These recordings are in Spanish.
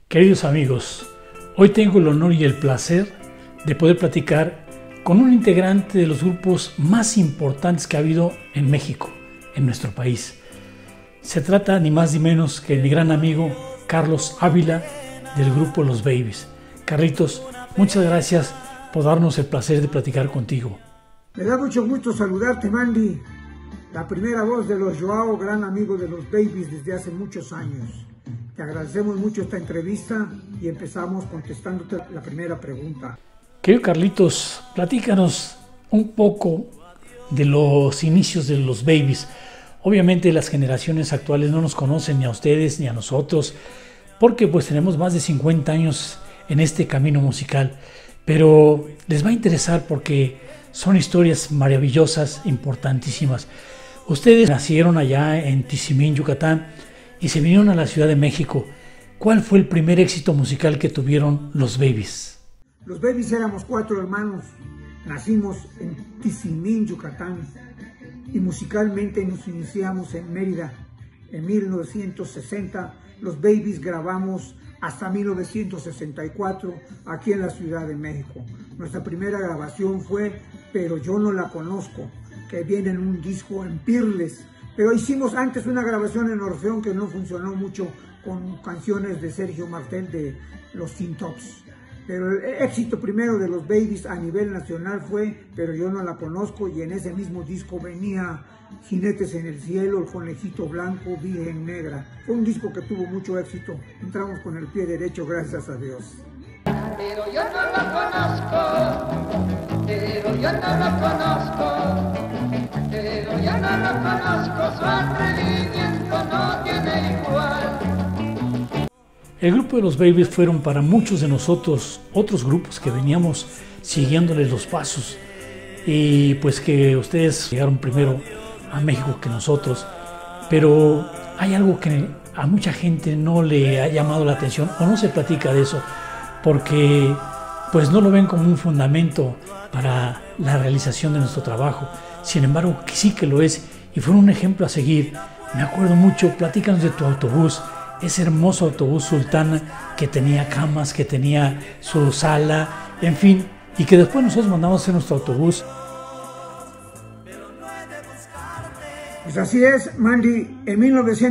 Queridos amigos, hoy tengo el honor y el placer de poder platicar con un integrante de los grupos más importantes que ha habido en México, en nuestro país. Se trata ni más ni menos que de mi gran amigo Carlos Ávila del grupo Los Babies. Carlitos, muchas gracias por darnos el placer de platicar contigo. Me da mucho gusto saludarte, Mandy, la primera voz de los Joao, gran amigo de los Babies desde hace muchos años. Te agradecemos mucho esta entrevista y empezamos contestándote la primera pregunta. Querido Carlitos, platícanos un poco de los inicios de los Babies. Obviamente las generaciones actuales no nos conocen ni a ustedes ni a nosotros, porque pues tenemos más de 50 años en este camino musical, pero les va a interesar porque son historias maravillosas, importantísimas. Ustedes nacieron allá en Tizimín, Yucatán, y se vinieron a la Ciudad de México. ¿Cuál fue el primer éxito musical que tuvieron los Babies? Los Babies éramos 4 hermanos, nacimos en Tizimín, Yucatán, y musicalmente nos iniciamos en Mérida. En 1960 los Babies grabamos hasta 1964 aquí en la Ciudad de México. Nuestra primera grabación fue Pero yo no la conozco, que viene en un disco en Pirles. Pero hicimos antes una grabación en Orfeón que no funcionó mucho, con canciones de Sergio Martel de los Tin Tops. Pero el éxito primero de los Babies a nivel nacional fue Pero yo no la conozco, y en ese mismo disco venía Jinetes en el cielo, El conejito blanco, Virgen negra. Fue un disco que tuvo mucho éxito. Entramos con el pie derecho, gracias a Dios. Pero yo no lo conozco, pero yo no lo conozco, pero yo no lo conozco, su atrevimiento no tiene igual. El grupo de los Babies fueron para muchos de nosotros otros grupos que veníamos siguiéndoles los pasos, y pues que ustedes llegaron primero a México que nosotros, pero hay algo que a mucha gente no le ha llamado la atención o no se platica de eso, porque pues no lo ven como un fundamento para la realización de nuestro trabajo. Sin embargo, sí que lo es, y fue un ejemplo a seguir. Me acuerdo mucho, platícanos de tu autobús, ese hermoso autobús Sultana que tenía camas, que tenía su sala, en fin, y que después nosotros mandamos a hacer nuestro autobús. Pues así es, Mandy. En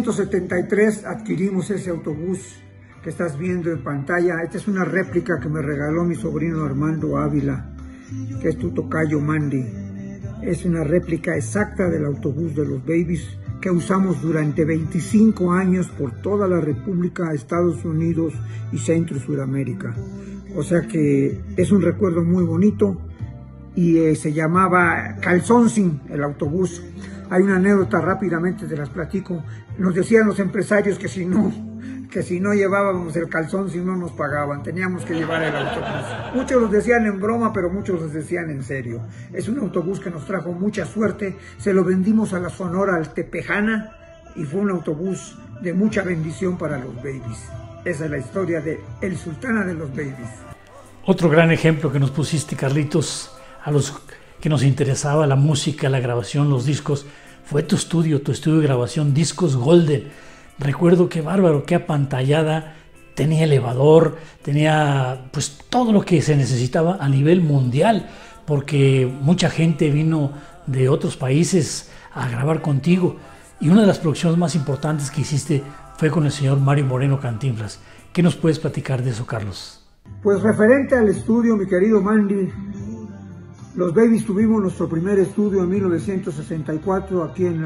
1973 adquirimos ese autobús que estás viendo en pantalla. Esta es una réplica que me regaló mi sobrino Armando Ávila, que es tu tocayo, Mandy. Es una réplica exacta del autobús de los Babies que usamos durante 25 años por toda la República, Estados Unidos y Centro y Suramérica. O sea que es un recuerdo muy bonito, y se llamaba Calzoncin el autobús. Hay una anécdota, rápidamente te las platico. Nos decían los empresarios que si no llevábamos el calzoncin no nos pagaban, teníamos que llevar el autobús. Muchos los decían en broma, pero muchos los decían en serio. Es un autobús que nos trajo mucha suerte, se lo vendimos a la Sonora Altepejana y fue un autobús de mucha bendición para los Babies. Esa es la historia de El Sultana de los Babies. Otro gran ejemplo que nos pusiste, Carlitos, a los que nos interesaba la música, la grabación, los discos, fue tu estudio de grabación, Discos Golden. Recuerdo qué bárbaro, qué apantallada, tenía elevador, tenía pues todo lo que se necesitaba a nivel mundial, porque mucha gente vino de otros países a grabar contigo, y una de las producciones más importantes que hiciste fue con el señor Mario Moreno Cantinflas. ¿Qué nos puedes platicar de eso, Carlos? Pues referente al estudio, mi querido Mandy, los Babies tuvimos nuestro primer estudio en 1964 aquí en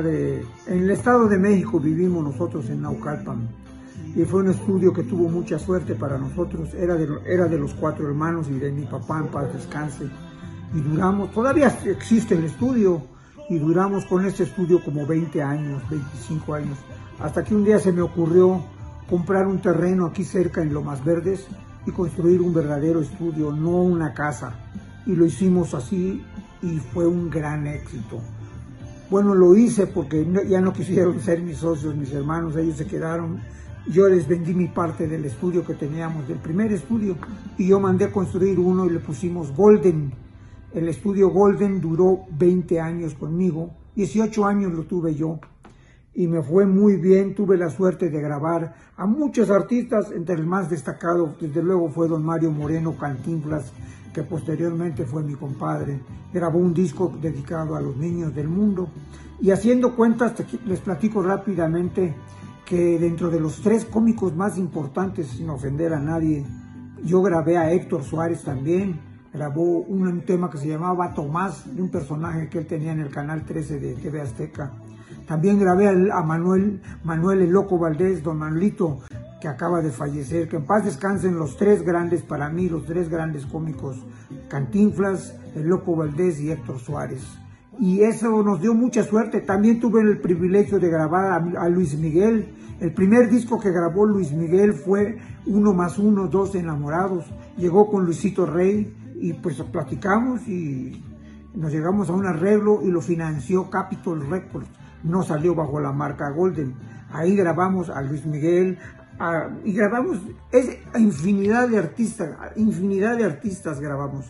en el Estado de México. Vivimos nosotros en Naucalpan, y fue un estudio que tuvo mucha suerte para nosotros. Era de los 4 hermanos y de mi papá, en paz descanse, y duramos, todavía existe el estudio, y duramos con este estudio como 20 años, 25 años, hasta que un día se me ocurrió comprar un terreno aquí cerca en Lomas Verdes y construir un verdadero estudio, no una casa. Y lo hicimos así, y fue un gran éxito. Bueno, lo hice porque ya no quisieron ser mis socios, mis hermanos, ellos se quedaron. Yo les vendí mi parte del estudio que teníamos, del primer estudio, y yo mandé construir uno y le pusimos Golden. El estudio Golden duró 20 años conmigo, 18 años lo tuve yo. y me fue muy bien. Tuve la suerte de grabar a muchos artistas, entre el más destacado, desde luego, fue don Mario Moreno Cantinflas, que posteriormente fue mi compadre. Grabó un disco dedicado a los niños del mundo. Y haciendo cuentas, les platico rápidamente que dentro de los 3 cómicos más importantes, sin ofender a nadie, yo grabé a Héctor Suárez también. Grabó un tema que se llamaba Tomás, de un personaje que él tenía en el canal 13 de TV Azteca. También grabé a Manuel el Loco Valdés, don Manolito, que acaba de fallecer. Que en paz descansen los 3 grandes, para mí, los 3 grandes cómicos: Cantinflas, el Loco Valdés y Héctor Suárez. Y eso nos dio mucha suerte. También tuve el privilegio de grabar a Luis Miguel. El primer disco que grabó Luis Miguel fue 1 más 1, 2 enamorados. Llegó con Luisito Rey y pues platicamos y nos llegamos a un arreglo y lo financió Capitol Records. No salió bajo la marca Golden. Ahí grabamos a Luis Miguel y grabamos infinidad de artistas grabamos.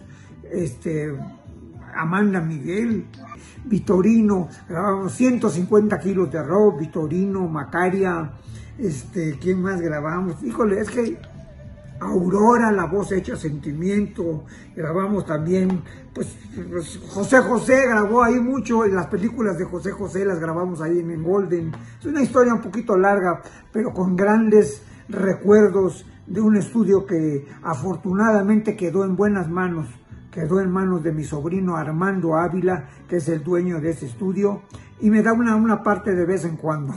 Amanda Miguel, Vitorino, grabamos 150 kilos de arroz, Vitorino, Macaria, ¿quién más grabamos? Híjole, es que Aurora, La Voz Hecha Sentimiento, grabamos también, pues José José grabó ahí mucho, en las películas de José José las grabamos ahí en Golden. Es una historia un poquito larga, pero con grandes recuerdos de un estudio que afortunadamente quedó en buenas manos. Quedó en manos de mi sobrino Armando Ávila, que es el dueño de ese estudio, y me da una parte de vez en cuando.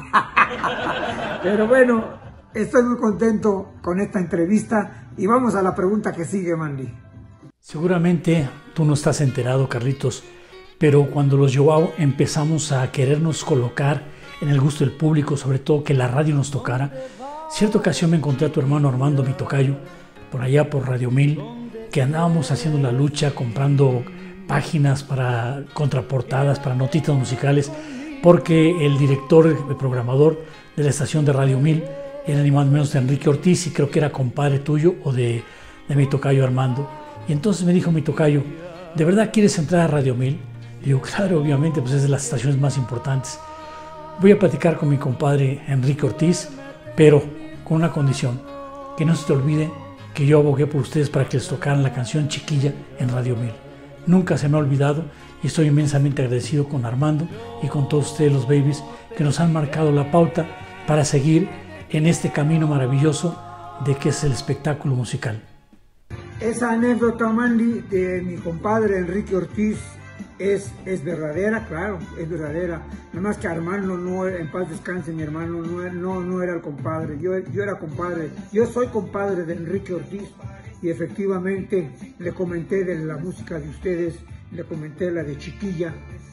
Pero bueno, estoy muy contento con esta entrevista y vamos a la pregunta que sigue, Mandy. Seguramente tú no estás enterado, Carlitos, pero cuando los Joao empezamos a querernos colocar en el gusto del público, sobre todo que la radio nos tocara, cierta ocasión me encontré a tu hermano Armando, mi tocayo, por allá por Radio 1000, que andábamos haciendo la lucha, comprando páginas para contraportadas, para notitas musicales, porque el director, el programador de la estación de Radio 1000 era ni más menos de Enrique Ortiz, y creo que era compadre tuyo o de mi tocayo Armando. Y entonces me dijo mi tocayo: ¿de verdad quieres entrar a Radio 1000? Y digo, claro, obviamente, pues es de las estaciones más importantes. Voy a platicar con mi compadre Enrique Ortiz, pero con una condición: que no se te olvide que yo abogué por ustedes para que les tocaran la canción Chiquilla en Radio 1000. Nunca se me ha olvidado y estoy inmensamente agradecido con Armando y con todos ustedes, los babies, que nos han marcado la pauta para seguir en este camino maravilloso de que es el espectáculo musical. Esa anécdota, Mandy, de mi compadre Enrique Ortiz es verdadera, claro, es verdadera. Nada más que Armando, no, en paz descanse mi hermano, no era el compadre, yo era compadre, yo soy compadre de Enrique Ortiz, y efectivamente le comenté de la música de ustedes, le comenté la de Chiquilla,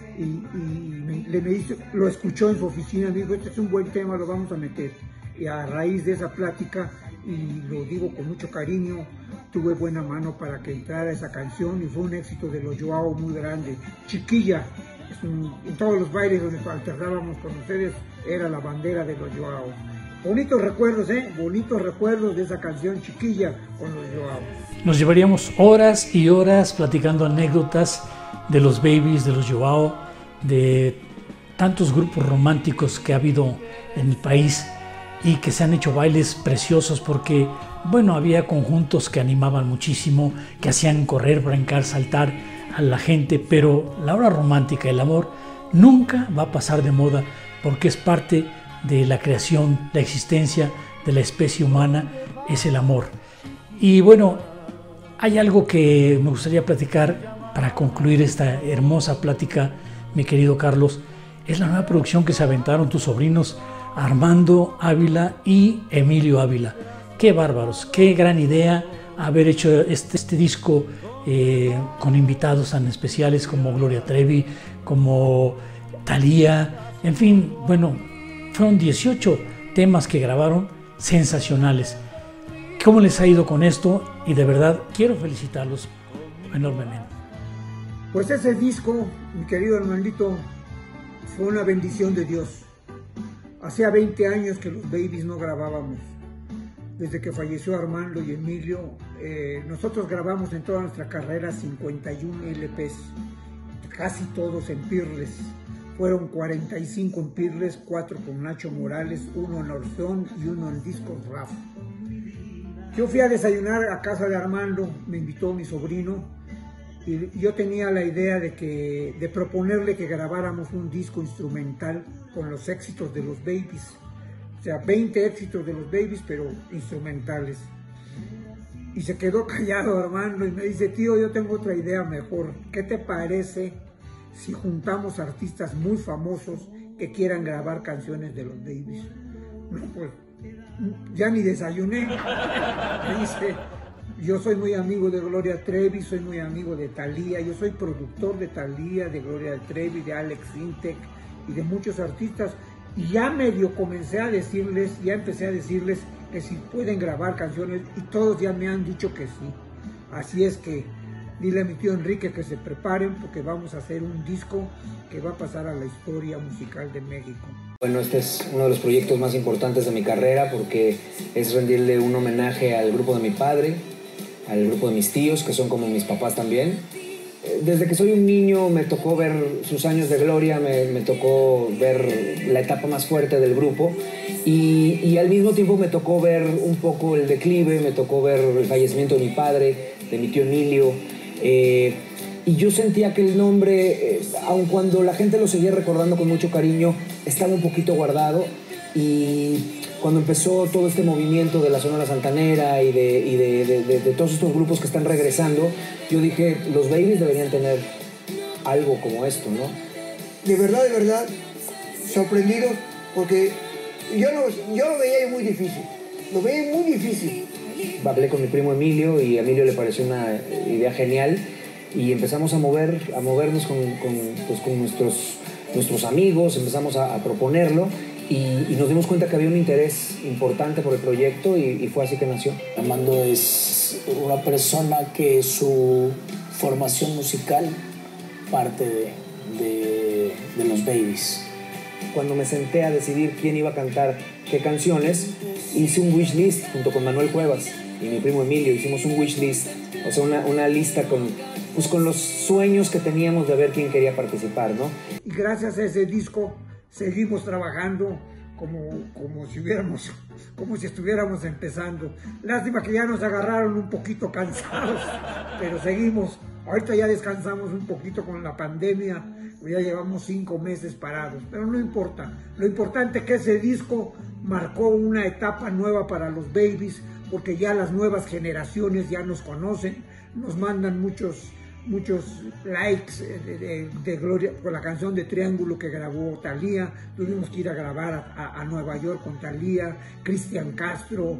lo escuchó en su oficina, me dijo: este es un buen tema, lo vamos a meter. Y a raíz de esa plática, y lo digo con mucho cariño, tuve buena mano para que entrara esa canción y fue un éxito de los Joao muy grande. Chiquilla, en todos los bailes donde alternábamos con ustedes, era la bandera de los Joao. Bonitos recuerdos, bonitos recuerdos de esa canción Chiquilla con los Joao. Nos llevaríamos horas y horas platicando anécdotas de los babies, de los Joao, de tantos grupos románticos que ha habido en el país y que se han hecho bailes preciosos, porque bueno, había conjuntos que animaban muchísimo, que hacían correr, brincar, saltar a la gente, pero la hora romántica, el amor, nunca va a pasar de moda, porque es parte de la creación, la existencia de la especie humana, es el amor. Y bueno, hay algo que me gustaría platicar para concluir esta hermosa plática, mi querido Carlos. Es la nueva producción que se aventaron tus sobrinos Armando Ávila y Emilio Ávila. Qué bárbaros, qué gran idea haber hecho este disco con invitados tan especiales como Gloria Trevi, como Thalía, en fin, bueno, fueron 18 temas que grabaron sensacionales. ¿Cómo les ha ido con esto? Y de verdad quiero felicitarlos enormemente. Pues ese disco, mi querido Armandito, fue una bendición de Dios. Hacía 20 años que los babies no grabábamos. Desde que falleció Armando y Emilio, nosotros grabamos en toda nuestra carrera 51 LPs, casi todos en Peerless. Fueron 45 en Pirles, 4 con Nacho Morales, 1 en Orfeón y 1 en Discos Rafa. Yo fui a desayunar a casa de Armando, me invitó mi sobrino, y yo tenía la idea de proponerle que grabáramos un disco instrumental con los éxitos de los Babies. O sea, 20 éxitos de los Babies, pero instrumentales. Y se quedó callado Armando y me dice, tío, yo tengo otra idea mejor. ¿Qué te parece si juntamos artistas muy famosos que quieran grabar canciones de los Babies? No, pues ya ni desayuné. Me dice, yo soy muy amigo de Gloria Trevi, soy muy amigo de Thalía, yo soy productor de Thalía, de Gloria Trevi, de Alex Intec y de muchos artistas. Y ya medio comencé a decirles, ya empecé a decirles que si pueden grabar canciones, y todos ya me han dicho que sí. Así es que dile a mi tío Enrique que se preparen porque vamos a hacer un disco que va a pasar a la historia musical de México. Bueno, este es uno de los proyectos más importantes de mi carrera porque es rendirle un homenaje al grupo de mi padre, al grupo de mis tíos, que son como mis papás también. Desde que soy un niño me tocó ver sus años de gloria, me tocó ver la etapa más fuerte del grupo y al mismo tiempo me tocó ver un poco el declive, me tocó ver el fallecimiento de mi padre, de mi tío Emilio, y yo sentía que el nombre, aun cuando la gente lo seguía recordando con mucho cariño, estaba un poquito guardado. Y cuando empezó todo este movimiento de la Sonora Santanera y de todos estos grupos que están regresando, yo dije, los Babies deberían tener algo como esto, ¿no? De verdad, sorprendido, porque yo lo veía muy difícil, Hablé con mi primo Emilio y a Emilio le pareció una idea genial y empezamos a movernos con nuestros amigos, empezamos a proponerlo. Y nos dimos cuenta que había un interés importante por el proyecto y fue así que nació. Armando es una persona que su formación musical parte de los Babies. Cuando me senté a decidir quién iba a cantar qué canciones, hice un wish list junto con Manuel Cuevas y mi primo Emilio. Hicimos un wish list, o sea, una lista con los sueños que teníamos de ver quién quería participar, ¿no? Y gracias a ese disco seguimos trabajando como si estuviéramos empezando. Lástima que ya nos agarraron un poquito cansados, pero seguimos. Ahorita ya descansamos un poquito con la pandemia, ya llevamos 5 meses parados, pero no importa. Lo importante es que ese disco marcó una etapa nueva para los Babies, porque ya las nuevas generaciones ya nos conocen, nos mandan muchos likes de Gloria por la canción de Triángulo que grabó Thalía. Tuvimos que ir a grabar a Nueva York con Thalía, Cristian Castro,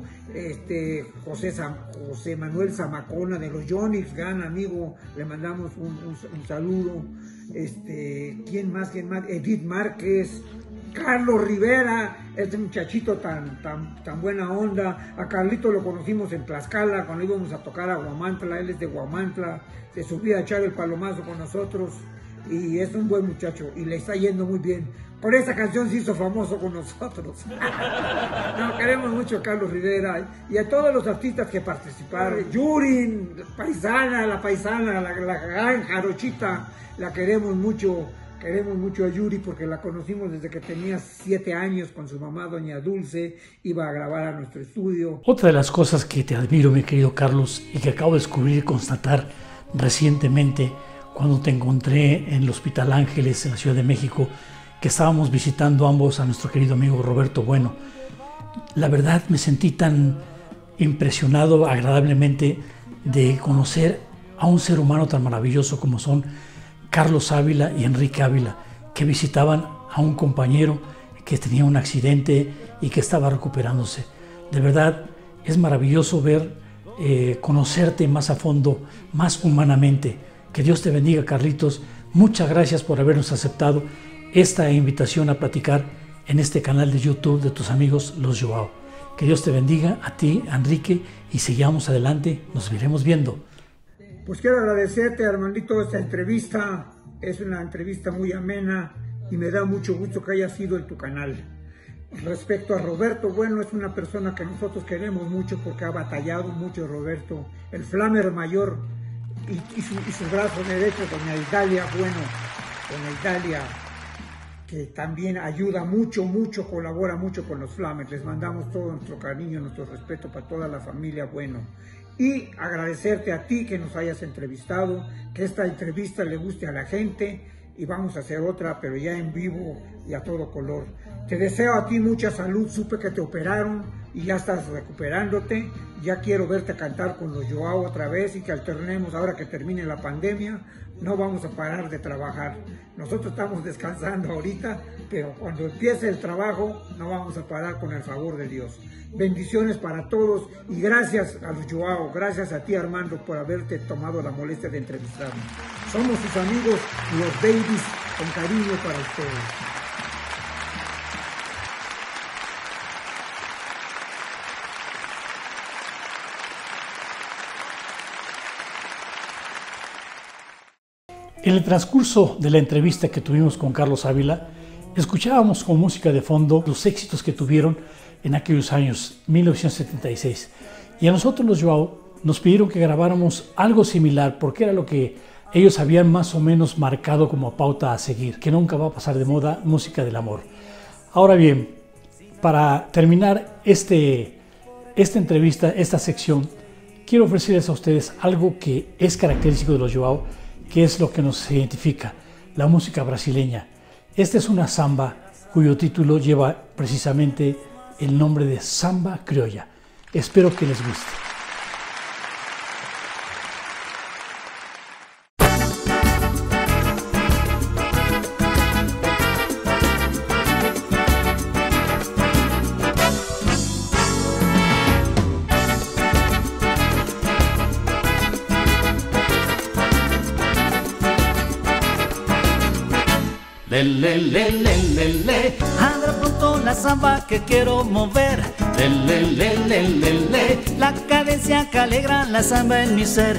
José Manuel Zamacona de los Yonix, gran amigo, le mandamos un saludo. ¿Quién más? Edith Márquez, Carlos Rivera, este muchachito tan buena onda. A Carlito lo conocimos en Tlaxcala cuando íbamos a tocar a Huamantla, él es de Huamantla, se subía a echar el palomazo con nosotros y es un buen muchacho y le está yendo muy bien. Por esa canción se hizo famoso con nosotros. No, queremos mucho a Carlos Rivera y a todos los artistas que participaron. Yurin, la paisana, la gran Jarochita, la queremos mucho. Queremos mucho a Yuri porque la conocimos desde que tenía 7 años con su mamá, doña Dulce, iba a grabar a nuestro estudio. Otra de las cosas que te admiro, mi querido Carlos, y que acabo de descubrir y constatar recientemente cuando te encontré en el Hospital Ángeles en la Ciudad de México, que estábamos visitando ambos a nuestro querido amigo Roberto Bueno. La verdad me sentí tan impresionado agradablemente de conocer a un ser humano tan maravilloso como son Carlos Ávila y Enrique Ávila, que visitaban a un compañero que tenía un accidente y que estaba recuperándose. De verdad, es maravilloso ver, conocerte más a fondo, más humanamente. Que Dios te bendiga, Carlitos. Muchas gracias por habernos aceptado esta invitación a platicar en este canal de YouTube de tus amigos Los Joao. Que Dios te bendiga a ti, Enrique, y sigamos adelante. Nos iremos viendo. Pues quiero agradecerte, Armandito, esta entrevista. Es una entrevista muy amena y me da mucho gusto que haya sido en tu canal. Respecto a Roberto Bueno, es una persona que nosotros queremos mucho porque ha batallado mucho Roberto, el Flamer mayor y su brazo derecho, doña Italia Bueno, doña Italia, que también ayuda mucho, colabora mucho con los Flamers. Les mandamos todo nuestro cariño, nuestro respeto para toda la familia Bueno. Y agradecerte a ti que nos hayas entrevistado, que esta entrevista le guste a la gente, y vamos a hacer otra, pero ya en vivo y a todo color. Te deseo a ti mucha salud, supe que te operaron y ya estás recuperándote. Ya quiero verte cantar con los Joao otra vez y que alternemos ahora que termine la pandemia. No vamos a parar de trabajar. Nosotros estamos descansando ahorita, pero cuando empiece el trabajo no vamos a parar con el favor de Dios. Bendiciones para todos y gracias a los Joao, gracias a ti Armando por haberte tomado la molestia de entrevistarme. Somos sus amigos, los Babies, con cariño para ustedes. En el transcurso de la entrevista que tuvimos con Carlos Ávila, escuchábamos con música de fondo los éxitos que tuvieron en aquellos años, 1976. Y a nosotros los Joao nos pidieron que grabáramos algo similar porque era lo que ellos habían más o menos marcado como pauta a seguir, que nunca va a pasar de moda, música del amor. Ahora bien, para terminar esta entrevista, esta sección, quiero ofrecerles a ustedes algo que es característico de los Joao, que es lo que nos identifica, la música brasileña. Esta es una samba cuyo título lleva precisamente el nombre de Samba Criolla. Espero que les guste. Abra pronto la samba que quiero mover. La cadencia que alegra la samba en mi ser.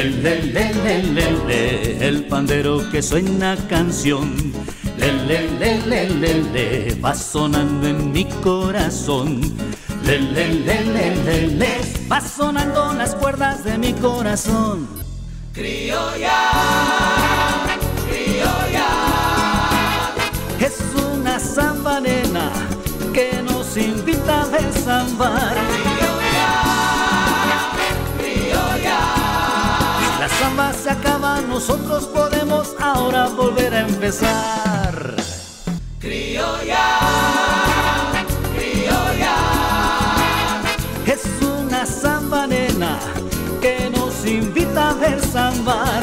El pandero que suena canción. Va sonando en mi corazón. Va sonando las cuerdas de mi corazón. Criolla, criolla. Es una samba nena que nos invita a desambar. Criolla, criolla. Si la samba se acaba, nosotros podemos ahora volver a empezar. Criolla, criolla. Es una samba nena que nos invita a desambar.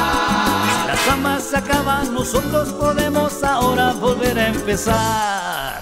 Se acaba, nosotros podemos ahora volver a empezar.